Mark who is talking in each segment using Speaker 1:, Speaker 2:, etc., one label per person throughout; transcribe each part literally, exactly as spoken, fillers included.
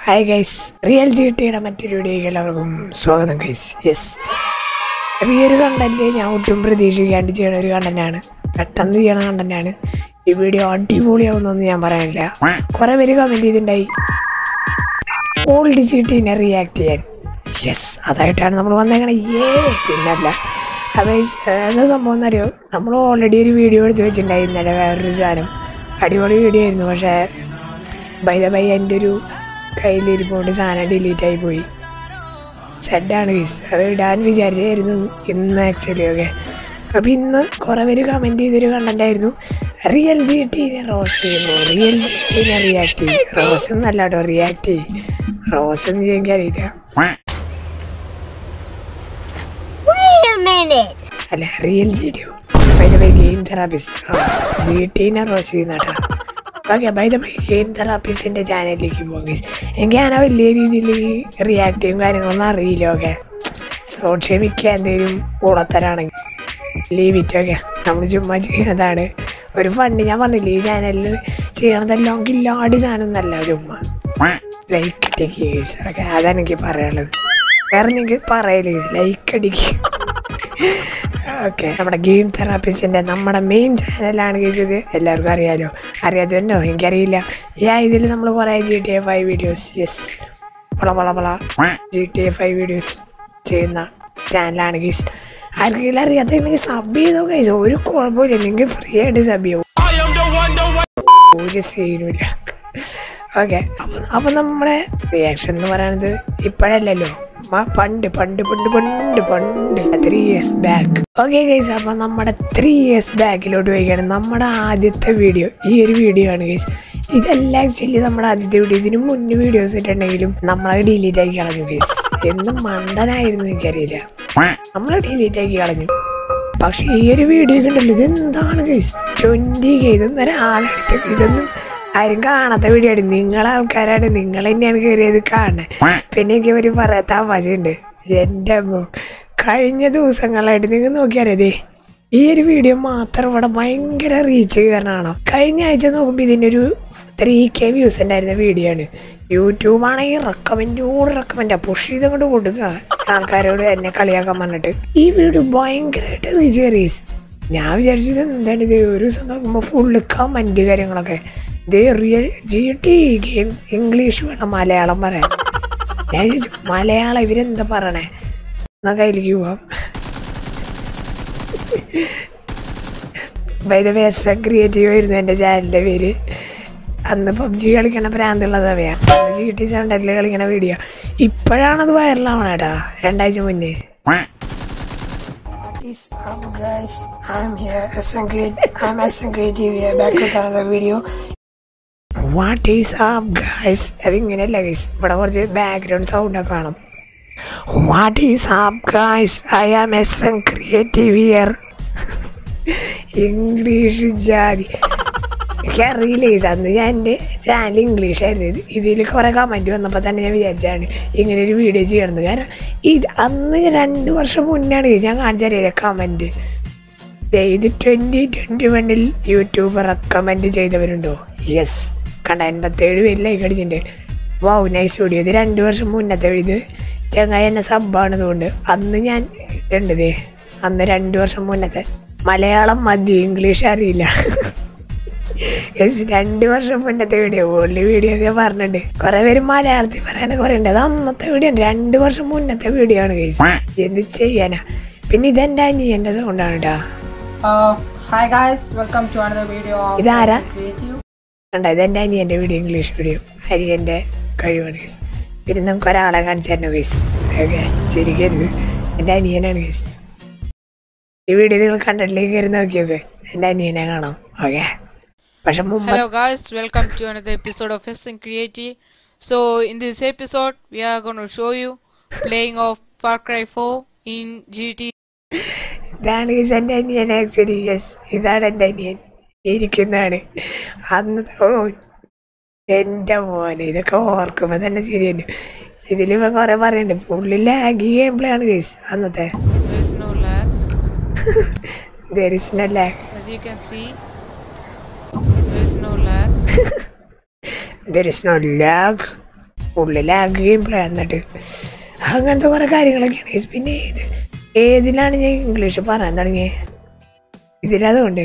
Speaker 1: Hi guys, real G ടിയുടെ മറ്റൊരു വീഡിയോയ്ക്ക് എല്ലാവർക്കും സ്വാഗതം ഗൈസ്. യെസ്, ഈ ഒരു കണ്ടന്റ് ഞാൻ ഒട്ടും പ്രതീക്ഷിക്കാണ്ട് ചെയ്യണ ഒരു കണ്ടന്റാണ്. പെട്ടെന്ന് ചെയ്യണ കണ്ടന്റാണ്. ഈ വീഡിയോ അടിപൊളിയാവുന്നൊന്നും ഞാൻ പറയാനില്ല. കുറെ പേര് കമന്റ് ചെയ്തിട്ടുണ്ടായി ഓൾഡ് ജി ടിനെ റിയാക്ട് ചെയ്യാൻ. യെസ്, അതായിട്ടാണ് നമ്മൾ വന്നേക്കണേ. ഏ പിന്നല്ല അപ്പോൾ എന്താ സംഭവം എന്നറിയോ, നമ്മൾ ഓൾറെഡി ഒരു വീഡിയോ എടുത്ത് വെച്ചിട്ടുണ്ടായി ഇന്നലെ, വേറൊരു സാധനം. അടിപൊളി വീഡിയോ ആയിരുന്നു. പക്ഷേ ബൈ ദ ബൈ എൻ്റെ ഒരു കയ്യിലിരിപ്പോണ്ട് സാധനം ഡിലീറ്റായി പോയി. സെഡാണ് ഗൈസ്, അത് ഇടാൻ വിചാരിച്ചായിരുന്നു ഇന്ന് ആക്ച്വലി. ഓക്കെ, അപ്പോൾ ഇന്ന് കുറേ പേര് കമൻറ്റ് ചെയ്തൊരു കണ്ടൻ്റായിരുന്നു റിയൽ ജി ടീനെ റോസ് ചെയ്യുന്നു, റിയൽ ജി ടീനെ റിയാക്ട് ചെയ്യും. റോസൊന്നും അല്ല കേട്ടോ, റിയാക്ട് ചെയ്യും. റോസൊന്നും എനിക്കറിയില്ല. അല്ല, real G T by the by game therapist G ടീനെ റോസ് ചെയ്യുന്ന കേട്ടോ. Okay, by the by game തെറാപ്പിസ്റ്റിൻ്റെ ചാനലിലേക്ക് പോകാം ഗൈസ്. എനിക്ക് അങ്ങനെ വലിയ രീതിയിൽ റിയാക്ട് ചെയ്യും കാര്യങ്ങളൊന്നും അറിയില്ല. ഓക്കെ, സോ ക്ഷമിക്കുക എന്തെങ്കിലും കൂടത്തരാണെങ്കിൽ. Leave it. ഓക്കെ, നമ്മൾ ചുമ്മാ ചെയ്യണതാണ് ഒരു ഫണ്ട്. ഞാൻ പറഞ്ഞില്ലേ ഈ ചാനലിൽ ചെയ്യണതെല്ലാം കില്ലാടി സാധനമൊന്നല്ല, ചുമ്മാ ലൈക്ക് അടിക്കുക ഗൈസ്. ഓക്കെ, അതാണ് എനിക്ക് പറയാനുള്ളത്. വേറെ നിങ്ങൾക്ക് പറയല് ഗൈസ്, ലൈക്ക് അടിക്കുക. ഓക്കെ, നമ്മുടെ ഗെയിം തെറാപ്പിസ്റ്റിൻ്റെ നമ്മുടെ മെയിൻ ചാനലാണ് ഗൈസ് ഇത്. എല്ലാവർക്കും അറിയാലോ, അറിയാത്തവനോ എനിക്കറിയില്ല. യാ, ഇതിൽ നമ്മൾ കുറേ G T A five videos, yes, വള വള വള G T A five videos ചെയ്യുന്ന ചാനലാണ് ഗൈസ്. ആർക്കെങ്കിലും അറിയാത്ത നിങ്ങൾക്ക് സബ് ചെയ്തോ ഗൈസ്, ഒരു കുഴപ്പമില്ല. നിങ്ങൾക്ക് ഫ്രീ ആയിട്ട് സബ് ചെയ്യും, ഒരു സീനുമില്ല. ഓക്കെ, അപ്പം അപ്പം നമ്മുടെ റിയാക്ഷൻ എന്ന് പറയുന്നത് ഇപ്പോഴല്ലല്ലോ, പണ്ട് പണ്ട് പണ്ട് പണ്ട് പണ്ട് three years back. Okay guys, അപ്പം നമ്മുടെ ത്രീ ഇയേഴ്സ് ബാക്കിലോട്ട് പോയിക്കാണ്. നമ്മുടെ ആദ്യത്തെ വീഡിയോ ഈ ഒരു വീഡിയോ ആണ് ഗൈസ്. ഇതെല്ലാം ആക്ച്വലി നമ്മുടെ ആദ്യത്തെ വീഡിയോ. ഇതിന് മുന്നേ വീഡിയോസ് ഇട്ടുണ്ടെങ്കിലും നമ്മളത് ഡിലീറ്റ് ആക്കി കളഞ്ഞു ഗൈസ്. എന്ന് മണ്ടനായിരുന്നു എനിക്കറിയില്ല, നമ്മൾ ഡിലീറ്റ് ആക്കി കളഞ്ഞു. പക്ഷെ ഈ ഒരു വീഡിയോ ഉണ്ടല്ലോ, ഇതെന്താണ് ഗൈസ്, ട്വന്റി കെ ഇതൊന്നും ഒരാളെടുത്ത് ഇതൊന്നും ആരും കാണാത്ത വീഡിയോ ആണ്. നിങ്ങളെ ആൾക്കാരാണ്, നിങ്ങൾ തന്നെയാണ് കയറിയത് കാണുന്നത്. പിന്നെ എനിക്ക് ഒരു പറയാൻ തമാശയുണ്ട്. എൻ്റെ കഴിഞ്ഞ ദിവസങ്ങളായിട്ട് നിങ്ങൾ നോക്കിയാലേ ഈ ഒരു വീഡിയോ മാത്രം ഇവിടെ ഭയങ്കര റീച്ച് കയറണോ. കഴിഞ്ഞ ആഴ്ച നോക്കുമ്പോൾ ഇതിനൊരു ത്രീ കെ വ്യൂസ് ഉണ്ടായിരുന്ന വീഡിയോ ആണ്. യൂട്യൂബാണെങ്കിൽ റെക്കമെൻഡോട് റെക്കമെൻഡാ പുഷ് ചെയ്തങ്ങോട്ട് കൊടുക്കുക ആൾക്കാരോട് എന്നെ കളിയാക്കാൻ പറഞ്ഞിട്ട്. ഈ വീഡിയോ ഭയങ്കരമായിട്ട് റീച്ച് കയറി. ഞാൻ വിചാരിച്ചത് എന്താണ് ഇത്, ഒരു ദിവസം നോക്കുമ്പോൾ ഫുള്ള് കമൻറ്റ് കാര്യങ്ങളൊക്കെ. ഇത് real G T game English വേണം, മലയാളം പറയാൻ. ഞാൻ ചോദിച്ചു മലയാളം ഇവരെന്താ പറയണേ എന്നാ കയ്യിലേക്ക് പോവാം. By the way S A creative ആയിരുന്നു എൻ്റെ ചാനലിൻ്റെ പേര്. അന്ന് പബ്ജി കളിക്കണ പ്രാന്തുള്ള സമയം, ജി ടി സെവൻറ്റിൽ കളിക്കണ വീഡിയോ. ഇപ്പോഴാണത് വൈറലാവണം കേട്ടാ, രണ്ടാഴ്ച മുന്നേ. What is up guys, I'm here S N K, I'm S N K T V, back with another video. What is up guys, അതിങ്ങനെയല്ല ഗൈസ്, ഇവിടെ കുറച്ച് ബാക്ക്ഗ്രൗണ്ട് സൗണ്ട് ഒക്കെ കാണും. What is up guys, I am S N Creative here. English ജാതി എനിക്കറിയില്ല guys. അന്ന് ഞാൻ എൻ്റെ ചാനൽ ഇംഗ്ലീഷ് ആയിരുന്നു. ഇതിൽ കുറേ കമൻറ്റ് വന്നപ്പോൾ തന്നെ ഞാൻ വിചാരിച്ചാണ് ഇങ്ങനെ ഒരു വീഡിയോ ചെയ്യണത്. കാരണം ഇത് അന്ന് രണ്ട് വർഷം മുന്നാണ് ഗൈസ് ഞാൻ കാണിച്ചറിയില്ല കമൻറ്റ്. ഇത് ട്വൻറ്റി ട്വൻറ്റി വണ്ണിൽ യൂട്യൂബ് റെക്കമെൻഡ് ചെയ്തവരുണ്ടോ? യെസ്, കണ്ട എൺപത്തേഴ് പേര് ലൈക്ക് അടിച്ചിട്ടുണ്ട്. Wow, nice video. ഇത് രണ്ട് വർഷം മുന്നത്തെ ഇത് ചങ്ങായി എന്നെ സബ്ബാണതുകൊണ്ട് അന്ന് ഞാൻ ഇട്ടേണ്ടത്. അന്ന് രണ്ട് വർഷം മുന്നത്തെ മലയാളം മതി, ഇംഗ്ലീഷ് അറിയില്ല. യെസ്, രണ്ട് വർഷം മുന്നത്തെ വീഡിയോ, ഓൺലി വീഡിയോ ഞാൻ പറഞ്ഞിട്ടുണ്ട്. കുറെ പേര് മലയാളത്തിൽ പറയാനൊക്കെ പറയണ്ടത്. അത് അന്നത്തെ വീഡിയോ ആണ്, രണ്ട് വർഷം മുന്നത്തെ വീഡിയോ ആണ് ഗൈസ്. എന്ത് ചെയ്യാനാ. പിന്നെ ഇതെൻ്റെ അനിയൻ്റെ സൗണ്ടാണ് കേട്ടോ. ഇതാരാ കണ്ടോ, ഇതെൻ്റെ അനിയൻ്റെ വീഡിയോ, ഇംഗ്ലീഷ് വീഡിയോ. അനിയൻ്റെ കഴിവാണ് ഗൈസ്. പിന്നെ നമുക്ക് ഒരാളെ കാണിച്ചു തരണം ഗൈസ്. ഓക്കെ, ശരിക്കരുത്, എൻ്റെ അനിയനാണ് ഗൈസ്. ഈ വീഡിയോ നിങ്ങൾ കണ്ടിട്ടിലേക്ക് കയറി നോക്കിയൊക്കെ എൻ്റെ അനിയനെ കാണാം. ഓക്കെ, പക്ഷെ
Speaker 2: Hello guys, welcome to another episode of S N Creative. So in this episode we are going to show you playing of Far Cry four in G T.
Speaker 1: ഇതാണ് guys എൻ്റെ അനിയൻ ആക്ച്വലി. യെസ്, ഇതാണ് എൻ്റെ അനിയൻ ഇരിക്കുന്നതാണ്. അന്ന് ഓ എൻ്റെ മോനെ, ഇതൊക്കെ ഓർക്കുമ്പോൾ തന്നെ ശരിയാണ്. ഇതിലിപ്പോൾ കുറേ പറയുന്നുണ്ട്, ഫുള്ളി ലാഗി ഗെയിം പ്ലേ ആണ് ഗൈസ് അന്നത്തെ.
Speaker 2: There is no lag.
Speaker 1: There is no lag.
Speaker 2: As you can see, there is no lag.
Speaker 1: There is no lag. ഉള്ളിലാകെ ഗെയിം പ്ലേ എന്നിട്ട് അങ്ങനത്തെ കുറേ കാര്യങ്ങളൊക്കെയാണ്. പിന്നെ ഏത് ഏതിലാണ് ഞാൻ ഇംഗ്ലീഷ് പറയാൻ തുടങ്ങിയത്? ഇതിലതുകൊണ്ട്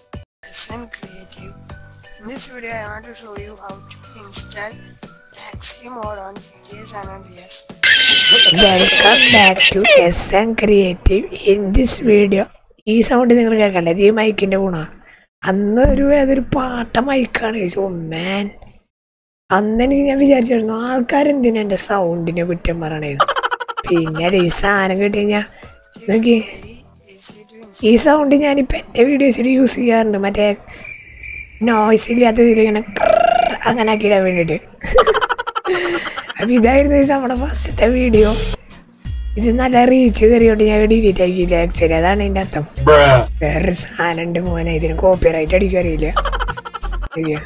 Speaker 3: In this video, I want to show you how to install Taxi mode on G T A San Andreas.
Speaker 1: Welcome back to S N creative. In this video ഈ സൗണ്ട് നിങ്ങൾ കേൾക്കണ്ടത് ഈ മൈക്കിൻ്റെ ഗുണ. അന്ന് ഒരു ഏതൊരു പാട്ട മൈക്കാണ്. ഓ മാൻ, അന്ന് എനിക്ക് ഞാൻ വിചാരിച്ചിരുന്നു ആൾക്കാരെന്തിനാ എൻ്റെ സൗണ്ടിനെ കുറ്റം പറയണത്. പിന്നെ ഈ സാധനം കിട്ടി കഴിഞ്ഞാൽ നോക്കി ഈ സൗണ്ട് ഞാനിപ്പോൾ എൻ്റെ വീഡിയോസിൽ യൂസ് ചെയ്യാറുണ്ട്. മറ്റേ നോയ്സ് ഇല്ലാത്ത ഇതിലിങ്ങനെ അങ്ങനെ ആക്കിയിടാൻ വേണ്ടിയിട്ട്. അപ്പം ഇതായിരുന്നു നമ്മുടെ ഫസ്റ്റത്തെ വീഡിയോ. ഇത് നല്ല റീച്ച് കയറിയോണ്ട് ഞാൻ ഡിലീറ്റ് ആക്കിയില്ല. ആക്ച്വലി അതാണ് അതിൻ്റെ അർത്ഥം. വേറൊരു സാധനം ഉണ്ട് മോനെ, ഇതിന് കോപ്പി റൈറ്റ് അടിക്കാൻ അറിയില്ല. ശരിയാ,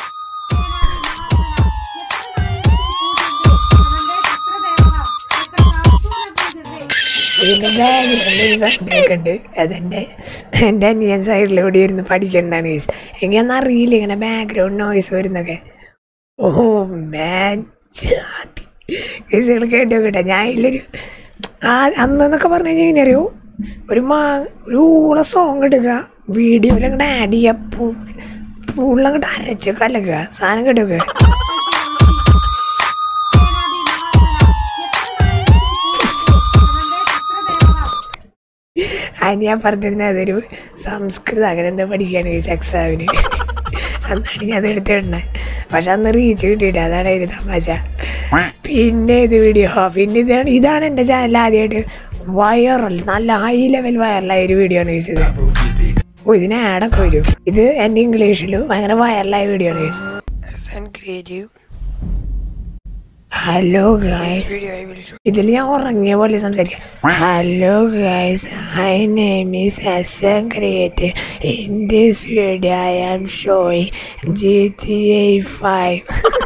Speaker 1: ഇതിൻ്റെ ബാക്ക്ഗ്രൗണ്ടിൽ ഒരു സൗണ്ടൊക്കെ ഉണ്ട്. അതെൻ്റെ എൻ്റെ അനിയൻ സൈഡിലൂടെ ഇരുന്ന് പഠിക്കേണ്ടതാണ് കേസ്. എനിക്കന്ന് അറിയില്ല ഇങ്ങനെ ബാക്ക്ഗ്രൗണ്ട് നോയ്സ് വരുന്നൊക്കെ. ഓ മാൻ, കേസുകൾ കേട്ടോ കേട്ടോ. ഞാൻ ഇതിലൊരു ആ അന്നെന്നൊക്കെ പറഞ്ഞു കഴിഞ്ഞാൽ ഇങ്ങനെ അറിയോ, ഒരു മാ ഒരു ഊള സോങ് എടുക്കുക, വീഡിയോയിൽ അങ്ങോട്ട് ആഡ് ചെയ്യുക, ഫുള്ളങ്ങോട്ട് അരച്ച് കലക്കുക, സാധനം കേട്ടൊക്കെ. അതിന് ഞാൻ പറഞ്ഞിരുന്നത് അതൊരു സംസ്കൃതം അങ്ങനെ എന്താ പഠിക്കുകയാണ് ഈ എക്സാമിന്. അന്നാണ് ഞാൻ അത് എടുത്തിടണേ. പക്ഷെ അന്ന് റീച്ച് കിട്ടിയിട്ട് അതാണ് ഒരു തമാശ. പിന്നെ ഇത് വീഡിയോ പിന്നെ ഇതാണ് ഇതാണ് എൻ്റെ ചാനൽ ആദ്യമായിട്ട് വൈറൽ, നല്ല ഹൈ ലെവൽ വൈറലായ ഒരു വീഡിയോ ആണ് ചോദിച്ചത്. ഓ ഇതിന് ആഡൊക്കെ വരും. ഇത് എൻ്റെ ഇംഗ്ലീഷിലും ഭയങ്കര വൈറലായ വീഡിയോ ആണ് ചോദിച്ചത്. ഹലോ ഗൈസ്, ഇതിൽ ഞാൻ ഉറങ്ങിയ പോലെ സംസാരിക്കാം. Hello guys, my name is S N creative. In this video I am showing G T A five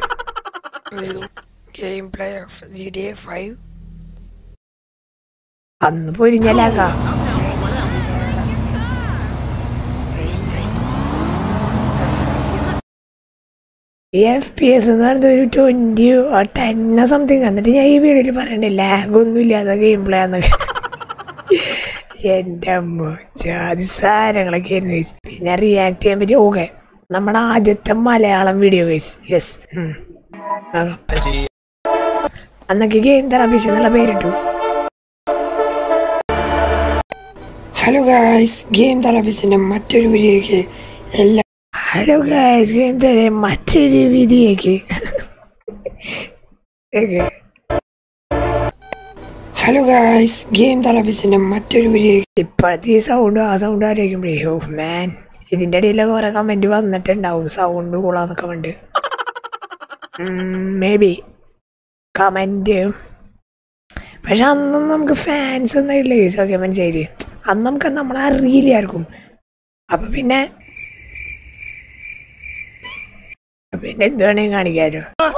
Speaker 3: Gameplay of G T A five.
Speaker 1: അന്ന് പൊരിഞ്ഞലാക്കാം. എഫ് പി എസ് എന്ന് പറഞ്ഞത് ഒരു ട്വൻറ്റി ടെന്നോ സംതിങ്. എന്നിട്ട് ഞാൻ ഈ വീഡിയോയിൽ പറയണ്ടേ ലാഗൊന്നും ഇല്ലാതെ ഗെയിം പ്ലേ ആന്നൊക്കെ. എൻ്റെ അമ്മ ജാതി സാധനങ്ങളൊക്കെ ആയിരുന്നു ഗൈസ്. പിന്നെ റിയാക്ട് ചെയ്യാൻ പറ്റി. ഓക്കെ, നമ്മുടെ ആദ്യത്തെ മലയാളം വീഡിയോ ഗൈസ്. യെസ്, അന്നൊക്കെ ഗെയിം തെറാപ്പിസ്റ്റ് എന്നുള്ള പേരിട്ടു.
Speaker 3: ഹലോ ഗായ്സ്, ഗെയിം തെറാപ്പിസ്റ്റിന്റെ മറ്റൊരു വീഡിയോയ്ക്ക് എല്ലാ
Speaker 1: ഹലോ ഗൈസ്, ഗെയിം തെറാ മറ്റൊരു വീഡിയോയ്ക്ക്
Speaker 3: ഹലോ ഗായ്സ്, ഗെയിം തെറാപ്പിസ്റ്റിന്റെ മറ്റൊരു വീഡിയോയ്ക്ക്.
Speaker 1: ഇപ്പോഴത്തെ ഈ സൗണ്ടും ആ സൗണ്ടും ആലോചിക്കുമ്പോഴേ ഓ മാൻ, ഇതിൻ്റെ ഇടയിൽ കുറെ കമൻറ്റ് വന്നിട്ടുണ്ടാവും സൗണ്ട് കൂളാന്നൊക്കെ ഉണ്ട്. Maybe comment. പക്ഷെ അന്നും നമുക്ക് ഫാൻസ് ഒന്നും ഇല്ല ഗൈസ്. ഓക്കെ, മനസ്സിലായില്ലേ? അന്ന് നമുക്ക് നമ്മളെ അറിയില്ലായിരിക്കും. അപ്പം പിന്നെ പിന്നെ എന്ത് വേണമെങ്കിൽ കാണിക്കാമല്ലോ.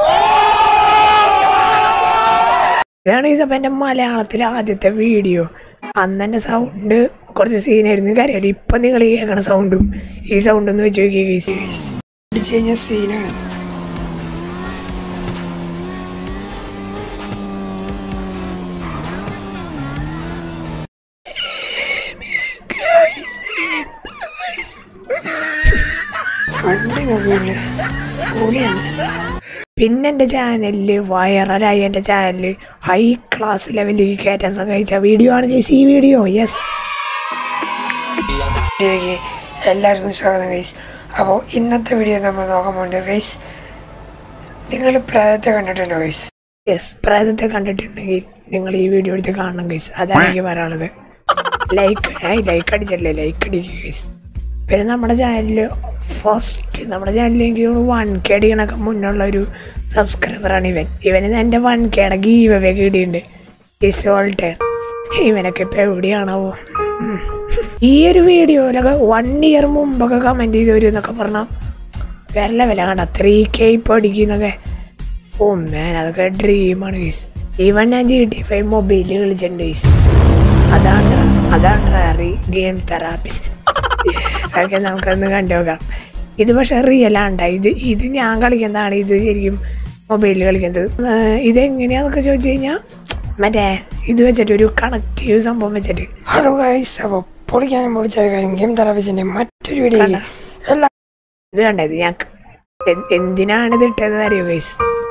Speaker 1: ഇതാണ് ഗൈസ് അപ്പം എൻ്റെ മലയാളത്തിലെ ആദ്യത്തെ വീഡിയോ. അന്ന് എൻ്റെ സൗണ്ട് കുറച്ച് സീനായിരുന്നു കാര്യമല്ലോ. ഇപ്പം നിങ്ങൾ ഈ കേൾക്കണ സൗണ്ടും ഈ സൗണ്ടൊന്ന് വെച്ച് നോക്കിയ ഗൈസ്,
Speaker 3: അടിച്ചു കഴിഞ്ഞ സീനാണ്. വണ്ടി നോക്കിയാണ് പൊളിയാണ്.
Speaker 1: പിന്നെ എൻ്റെ ചാനലിൽ വൈറലായി എൻ്റെ ചാനൽ ഹൈ ക്ലാസ് ലെവലിലേക്ക് കയറ്റാൻ സഹായിച്ച വീഡിയോ ആണ് ഗൈസ് ഈ വീഡിയോ. യെസ്,
Speaker 3: എല്ലാവർക്കും സ്വാഗതം ഗൈസ്. അപ്പോൾ ഇന്നത്തെ വീഡിയോ നമ്മൾ നോക്കാൻ പോകുന്നത് ഗൈസ്, നിങ്ങൾ പ്രേതത്തെ കണ്ടിട്ടുണ്ടോ ഗൈസ്?
Speaker 1: യെസ്, പ്രേതത്തെ കണ്ടിട്ടുണ്ടെങ്കിൽ നിങ്ങൾ ഈ വീഡിയോ എടുത്ത് കാണണം ഗൈസ്. അതാണ് എനിക്ക് പറയാനുള്ളത്. ലൈക്ക് ലൈക്ക് അടിച്ചല്ലേ, ലൈക്ക് അടിക്കുക ഗൈസ്. പിന്നെ നമ്മുടെ ചാനലിൽ ഫസ്റ്റ് നമ്മുടെ ചാനലിൽ എനിക്ക് വൺ കെ അടിക്കണൊക്കെ മുന്നുള്ള ഒരു സബ്സ്ക്രൈബറാണ് ഇവൻ. ഇവന് എൻ്റെ വൺ കെയുടെ ഗീവ് അവേ കിട്ടിയിട്ടുണ്ട്. ഇസോൾട്ടർ ഇവനൊക്കെ ഇപ്പോൾ എവിടെയാണാവോ. ഈ ഒരു വീഡിയോയിലൊക്കെ വൺ ഇയർ മുമ്പൊക്കെ കമൻറ്റ് ചെയ്ത് വരും എന്നൊക്കെ പറഞ്ഞാൽ വേറെ ലെവലാണ് കണ്ട. ത്രീ കെ ഇപ്പോൾ അടിക്കുന്നൊക്കെ. ഓ മാൻ, അതൊക്കെ ഡ്രീമാണ് ഗൈസ്. ഈവൻ ഞാൻ ജി ടി ഫൈവ് മൊബൈലിൽ കളിച്ചിട്ടുണ്ട് ഗൈസ്. അതാണ് അതാണ് റയറി ഗെയിം തെറാപ്പിസ്റ്റ്. അതൊക്കെ നമുക്കൊന്ന് കണ്ടുനോക്കാം. ഇത് പക്ഷെ റിയലാണ്ട. ഇത് ഇത് ഞാൻ കളിക്കുന്നതാണ്. ഇത് ശരിക്കും മൊബൈലിൽ കളിക്കുന്നത്. ഇതെങ്ങനെയാന്നൊക്കെ ചോദിച്ചു കഴിഞ്ഞാൽ മറ്റേ ഇത് വെച്ചിട്ട് ഒരു കണക്റ്റീവ് സംഭവം വെച്ചിട്ട്.
Speaker 3: ഹലോ ഗൈസ്, അപ്പോൾ പൊളിക്കാനും പൊളിച്ച കാര്യം ഗെയിം തെറാപ്പിസിന്റെ മറ്റൊരു വീഡിയോ എല്ലാ
Speaker 1: ഇത് കണ്ടത് ഞാൻ എന്തിനാണ് ഇത് ഇട്ടതെന്ന് അറിയോ ഗൈസ്?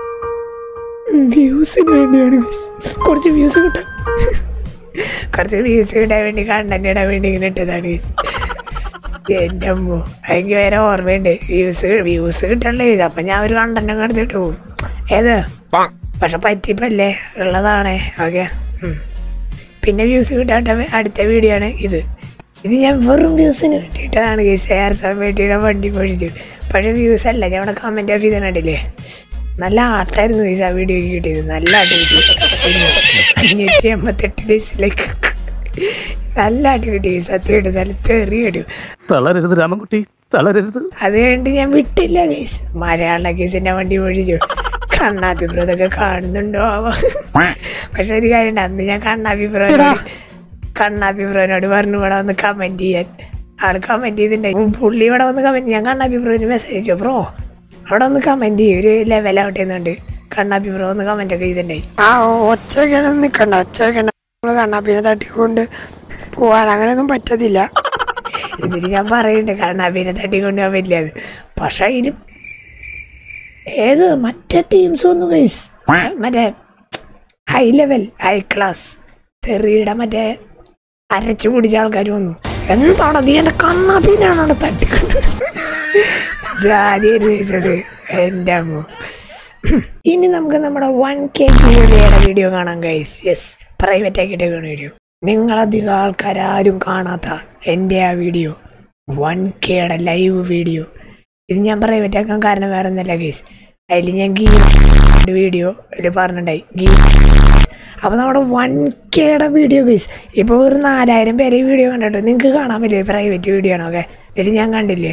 Speaker 1: വ്യൂസിന് വേണ്ടിയാണ് ഗൈസ്. കുറച്ച് വ്യൂസ് കിട്ടാൻ കുറച്ച് വ്യൂസ് കിട്ടാൻ വേണ്ടി കണ്ടന്റ് ഇടാൻ വേണ്ടി ഇങ്ങനെ ഇട്ടതാണ് ഗൈസ്. എൻ്റെ അമ്മോ എനിക്ക് വേറെ ഓർമ്മയുണ്ട്. വ്യൂസ് വ്യൂസ് കിട്ടണ്ടേ ഗൈസ്. അപ്പം ഞാൻ ഒരു കണ്ടന്റ് ഒക്കെ എടുത്തിട്ട് പോകും. ഏത് പക്ഷെ പറ്റിപ്പല്ലേ ഉള്ളതാണേ. ഓക്കെ, പിന്നെ വ്യൂസ് കിട്ടാട്ട അടുത്ത വീഡിയോ ആണ് ഇത്. ഇത് ഞാൻ വെറും വ്യൂസിന് വേണ്ടിയിട്ടതാണ് ഗൈസ്. എയർ സമയത്തിയുടെ വണ്ടി പൊഴിച്ചു. പക്ഷെ വ്യൂസ് അല്ല, ഞാൻ അവിടെ കമൻറ്റ് ഓഫ് ചെയ്ത് കണ്ടില്ലേ. നല്ല ആട്ടായിരുന്നു ഗൈസ് ആ വീഡിയോക്ക് കിട്ടിയത്. നല്ല ആട്ട് കിട്ടി. അഞ്ഞൂറ്റി എൺപത്തെട്ട് ഡേയ്സിലേക്ക് നല്ല ആട്ട് കിട്ടി ഗൈസ്. സത്യമായിട്ട് നല്ല തെറി കിട്ടും.
Speaker 4: തളരരുത് രാമൻകുട്ടി, തളരരുത്.
Speaker 1: അത് കണ്ട് ഞാൻ വിട്ടില്ല ഗൈസ്. മലയാള കേസിൻ്റെ വണ്ടി പൊഴിച്ചു. കണ്ണാപ്പി ബ്രോ ഇതൊക്കെ കാണുന്നുണ്ടോ ആവാ. പക്ഷെ ഒരു കാര്യമുണ്ട്, അന്ന് ഞാൻ കണ്ണാപ്പി ബ്രോനോട് കണ്ണാപ്പി ബ്രോനോട് പറഞ്ഞു ഇവിടെ വന്ന് കമന്റ് ചെയ്യാൻ. ആള് കമന്റ് ചെയ്തിട്ടുണ്ടായി. പുള്ളി ഇവിടെ വന്ന് കമന്റ്, ഞാൻ കണ്ണാപ്പി ബ്രോന് മെസ്സേജ് അയച്ചോ, ബ്രോ അവിടെ ഒന്ന് കമന്റ് ചെയ്യും, ഒരു ലെവലാവട്ടെ എന്നുണ്ട്. കണ്ണാപ്പി ബ്രോ ഒന്ന് കമന്റ് ഒക്കെ ചെയ്തിട്ടുണ്ടായി.
Speaker 3: ആ ഒച്ചയ്ക്കാണ് നിൽക്കണ്ട, ഒച്ചയ്ക്കണ്ട. നമ്മള് കണ്ണാപ്പിനെ തട്ടിക്കൊണ്ട് പോവാൻ അങ്ങനെയൊന്നും പറ്റത്തില്ല.
Speaker 1: ഇതിന് ഞാൻ പറയുന്നുണ്ട് കണ്ണാപ്പിനെ തട്ടിക്കൊണ്ട് പോകാൻ പറ്റില്ല. അത് പക്ഷെ അതിലും ഏത് മറ്റേ ടീംസ് ഒന്നും ഗൈസ് മറ്റേ ഹൈ ലെവൽ ഹൈ ക്ലാസ് തെറിയുടെ മറ്റേ അരച്ചു കുടിച്ച ആൾക്കാർ വന്നു. എന്താണ് നീ എൻ്റെ കണ്ണാപ്പിനാണ് അവിടെ തട്ടിക്കൊണ്ട് ജാതിയായിരുന്നു ചോദിച്ചത്. എൻ്റെ അമ്മ. ഇനി നമുക്ക് നമ്മുടെ വൺ കെ യുടെ വീഡിയോ കാണാം ഗൈസ്. യെസ്, പ്രൈവറ്റ് ആക്കിയിട്ടൊക്കെയാണ് വീഡിയോ. നിങ്ങളധികം ആൾക്കാരും കാണാത്ത എൻ്റെ ആ വീഡിയോ വൺ കെയുടെ ലൈവ് വീഡിയോ. ഇത് ഞാൻ പ്രൈവറ്റ് ആക്കാൻ കാരണം വേറെ ഒന്നല്ല ഗൈസ്. അതിൽ ഞാൻ ഗീ വീഡിയോ അതിൽ പറഞ്ഞിട്ടുണ്ടായി ഗീ. അപ്പോൾ നമ്മുടെ വൺ കെയുടെ വീഡിയോ ഗൈസ് ഇപ്പോൾ ഒരു നാലായിരം പേരെ ഈ വീഡിയോ കണ്ടിട്ട് നിങ്ങൾക്ക് കാണാൻ പറ്റില്ല. പ്രൈവറ്റ് വീഡിയോ ആണോ? ഓക്കെ, ഇതിൽ ഞാൻ കണ്ടില്ലേ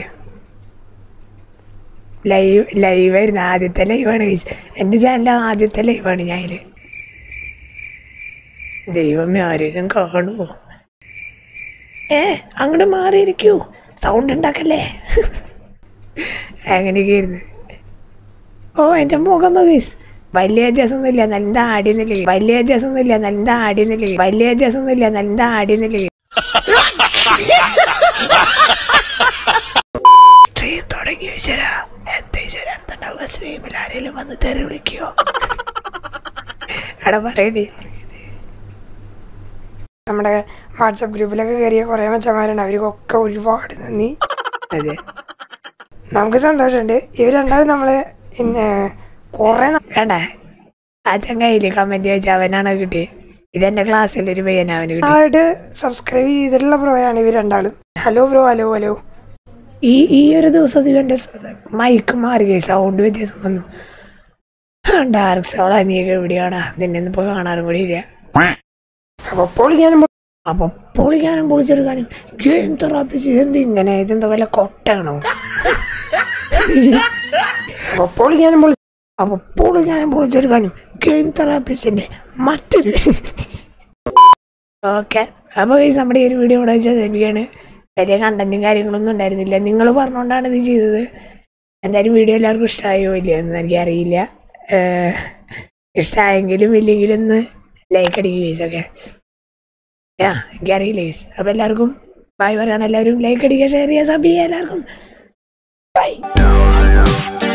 Speaker 1: ലൈവ് ലൈവായിരുന്നു. ആദ്യത്തെ ലൈവാണ് ഗൈസ്. എൻ്റെ ചാനലിൽ ആദ്യത്തെ ലൈവാണ് ഞാൻ. അതിൽ ദൈവമേ ആരെയും കാണുമോ? ഏ അങ്ങോട്ട് മാറിയിരിക്കൂ, സൗണ്ട് ഉണ്ടാക്കല്ലേ. അങ്ങനെയൊക്കെ ആയിരുന്നു. ഓ എൻ്റെ മുഖം ഗൈസ് വലിയ വ്യത്യാസമൊന്നുമില്ല, നല്ല ആടിയെന്നില്ല. വലിയ വ്യത്യാസമൊന്നുമില്ല, നല്ല ആടിയെന്നില്ല. വലിയ വ്യത്യാസമൊന്നുമില്ല, നല്ല ആടിയെന്നില്ല. സ്ട്രീം തുടങ്ങി ഈശ്വര. എന്താ ഈശ്വര എന്തുണ്ടാവുക സ്ട്രീമിൽ? ആരെങ്കിലും വന്ന് തെറി വിളിക്കോ? അവിടെ പറയണേ.
Speaker 3: നമ്മുടെ വാട്സപ്പ് ഗ്രൂപ്പിലൊക്കെ കയറിയ കുറേ മച്ചന്മാരുണ്ട്. അവർക്കൊക്കെ ഒരുപാട് നന്ദി.
Speaker 1: അതെ,
Speaker 3: നമുക്ക് സന്തോഷമുണ്ട്. ഇവർ രണ്ടാളും നമ്മള് പിന്നെ കുറെ
Speaker 1: വേണ്ട ആ ചങ്ങായില്ലേ കമന്റ് ചോദിച്ചാൽ അവനാണ് കിട്ടിയത്. ഇതെന്റെ ക്ലാസ്സിൽ ഒരു പയ്യനാ അവന് കിട്ടി.
Speaker 3: നാളായിട്ട് സബ്സ്ക്രൈബ് ചെയ്തിട്ടുള്ള ബ്രോയാണ് ഇവർ രണ്ടാളും. Hello bro, hello hello.
Speaker 1: ഈ ഈ ഒരു ദിവസത്തിൽ എൻ്റെ മൈക്ക് മാറി, സൗണ്ട് വ്യത്യാസം വന്നു. ഡാർക്ക് സോളാ നീയൊക്കെ എവിടെയാടാ? നിന്നെ ഇന്നിപ്പോൾ കാണാറും കൂടി ഇല്ല.
Speaker 3: അപ്പൊ പൊളിക്കാനും
Speaker 1: അപ്പൊ പൊളിക്കാനും പൊളിച്ചെടുക്കാനും ഗെയിം തെറാപ്പിസ് ഇതെന്ത് ഇങ്ങനെ? ഇതെന്താ വല്ല കൊട്ടാണോ?
Speaker 3: അപ്പൊ പൊളിക്കാനും പൊളി
Speaker 1: അപ്പൊ പൊളിക്കാനും പൊളിച്ചെടുക്കാനും ഗെയിം തെറാപ്പിസിന്റെ മറ്റൊരു ഓക്കെ. അപ്പോൾ ഈ നമ്മുടെ ഈ ഒരു വീഡിയോ ഇവിടെ വെച്ചാൽ ലഭിക്കുകയാണ്. വലിയ കണ്ടന്റും കാര്യങ്ങളൊന്നും ഉണ്ടായിരുന്നില്ല. നിങ്ങൾ പറഞ്ഞുകൊണ്ടാണ് ഇത് ചെയ്തത്. എന്തായാലും വീഡിയോ എല്ലാവർക്കും ഇഷ്ടമായോ ഇല്ല എന്ന് എനിക്കറിയില്ല. ഇഷ്ടമായെങ്കിലും ഇല്ലെങ്കിലും ഒന്ന് ലൈക്ക് അടിക്കുക ഗൈസ്. ഓക്കെ, യാ എനിക്കറിയില്ല ഗൈസ്. അപ്പോൾ എല്ലാവർക്കും ബൈ പറയണം. എല്ലാവരും ലൈക്ക് അടിക്കുക, ഷെയർ ചെയ്യുക, സബ് ചെയ്യുക. എല്ലാവർക്കും ബൈ.